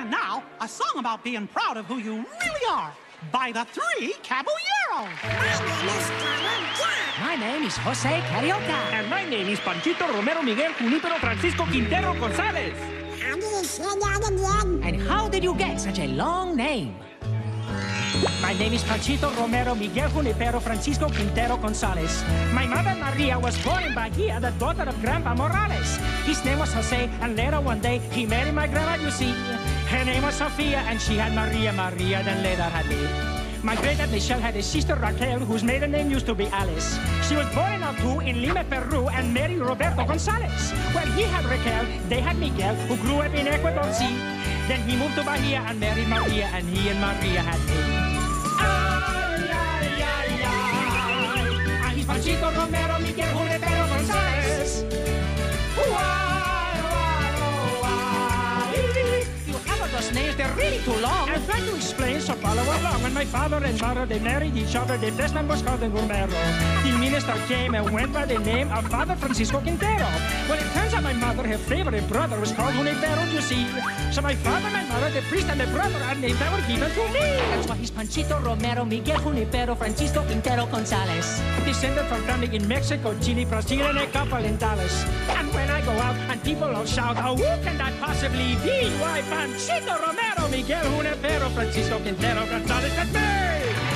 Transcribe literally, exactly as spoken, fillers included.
And now, a song about being proud of who you really are by the Three Caballeros. My name is Jose Carioca. And my name is Panchito Romero Miguel Junípero Francisco Quintero González. And how did you get such a long name? My name is Panchito Romero Miguel Junipero Francisco Quintero González. My mother Maria was born in Bahia, the daughter of Grandpa Morales. His name was Jose, and later one day he married my grandma, you see. Her name was Sofia, and she had Maria Maria, then later had me. My great aunt Michelle had a sister Raquel, whose maiden name used to be Alice. She was born in Altu, in Lima, Peru, and married Roberto González. Well, he had Raquel, they had Miguel, who grew up in Ecuador, see. Then he moved to Bahia and married Maria, and he and Maria had me. Ay, ay, ay, ay. And he's Panchito Romero Miguel Junipero González. Why, why, oh, why? You have those names, they're really too long. I'm trying to explain, so follow along. When my father and mother, they married each other, their best man was called Romero. The minister came and went by the name of Father Francisco Quintero. Well, it turns out my mother, her favorite brother, was called Junipero, you see. So my father, my mother, the priest, and the brother are names that were given to me. That's why he's Panchito Romero Miguel Junipero Francisco Quintero González. Descended from family in Mexico, Chile, Brazil, and a couple in Dallas. And when I go out and people all shout, oh, who can that possibly be? Why, Panchito Romero Miguel Junipero Francisco Quintero González, that's me!